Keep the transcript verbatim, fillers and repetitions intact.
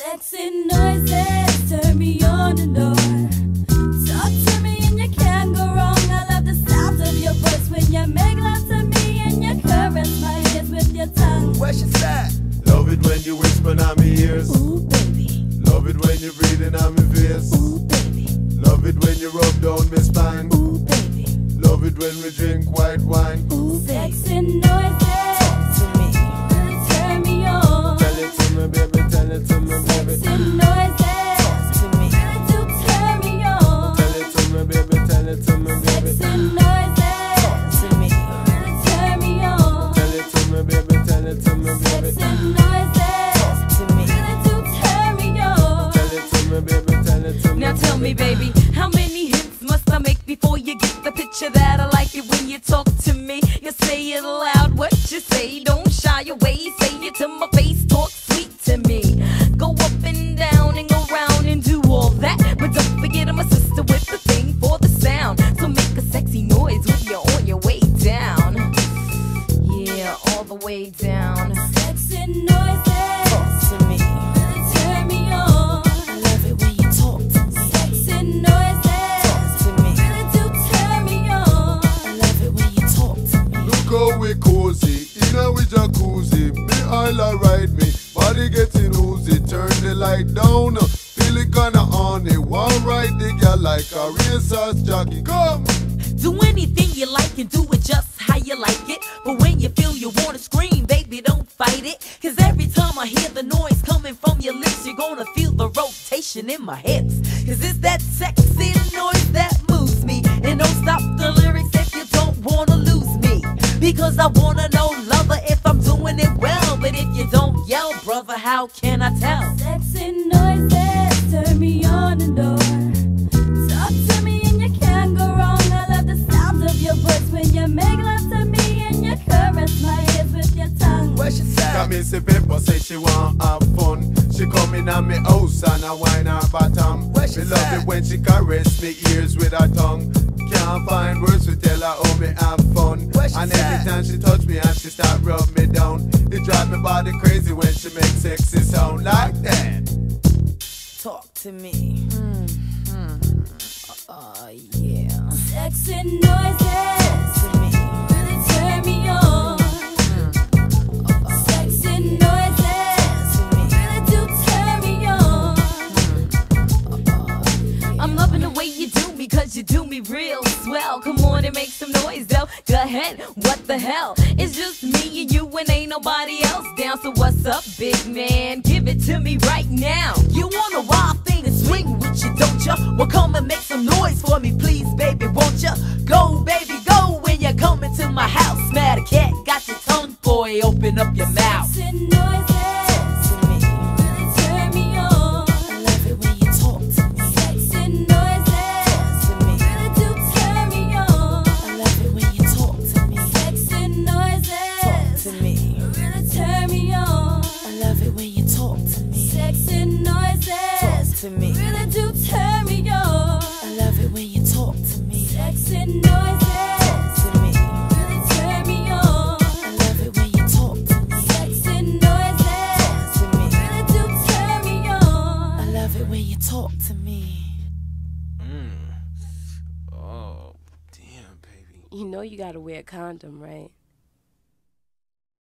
Sexy noises turn me on and on. Talk to me and you can't go wrong. I love the sound of your voice when you make love to me and you caress my ears with your tongue. Where she at? Love it when you whisper in my ears. Ooh, baby. Love it when you're breathing on my face. Ooh, baby. Love it when you rub down my spine. Ooh, baby. Love it when we drink white wine. Ooh, sexy noises. Talk to me. Really turn me on. Tell it to me, baby, tell it to me, baby. Sexy noises. Talk to me. Really do turn me on. Tell it to me, baby, tell it to me, baby. Sexy noises. Talk to me. Really turn me on. Tell it to me, baby, tell it to me, baby. Sexy noises. Talk to me. Really do turn me on. Tell it to me, baby, tell it to me. Now tell me, baby, how many hints must I make before you get the picture that I like it when you talk to me? You say it loud, what you say, don't shy away. Say it to my face, talk sweet to me. Go up and down and go round and do all that, but don't forget I'm a sister with the thing for the sound. So make a sexy noise when you're on your way down. Yeah, all the way down. Sexy noises. Talk to me. Really turn me on. I love it when you talk to me. Sexy noises. Talk to me. Really do turn me on. I love it when you talk to me. Look how we cozy, in a we jacuzzi. Me all ride me, body getting oozy. Turn the light down, feel it kinda on it. One ride the girl like a racehorse jockey. Come! Do anything you like and do it just how you like it. But when you feel you wanna scream, baby, don't fight it. Cause every time I hear the noise coming from your lips, you're gonna feel the rotation in my hips. Cause it's that sexy noise that moves me. And don't stop the lyrics if you don't wanna lose me. Because I wanna know, lover, if I'm doing it well. But if you don't yell, brother, how can I tell? Sexy noises turn me on and on. Talk to me and you can't go wrong. I love the sound of your voice when you make love to me and you caress my ears with your tongue. Where she at? Come in, see Pepper say she want have fun. She come in on me house and I whine her bottom. Where she Me love at? it when she caress me ears with her tongue. Can't find words to tell her how me have fun. Where she And at? every time she touch me and she start rub me down, it drive me body crazy when she make sexy sound like that. Talk to me. Oh, yeah. Sexy noises To me. really turn me on. Sexy noises To me. really do turn me on. I'm loving the way you do me, cause you do me real swell. Come on and make some noise though. Go ahead, what the hell? It's just me and you and ain't nobody else down. So what's up, big man? Give it to me right now. You want a wild thing and swing with you, don't ya? Well, come and make some noise for me, please, baby, won't ya? Go, baby, go when you're coming to my house. Mad a cat, got your tongue, boy, open up your mouth. Sexy noises To me. really turn me on. I love it when you talk to me. Sexy noises To me. really do turn me on. I love it when you talk to me. Sexy noises Talk to me. really turn me on. I love it when you talk to me. Sexy noises Talk to me. really do turn me on. I love it when you talk to me. Sexy noises To me. really turn me on. I love it when you talk to me. Sexy noises To me. really do turn me on. I love it when you talk to me. Oh, damn, baby. You know you gotta wear a condom, right?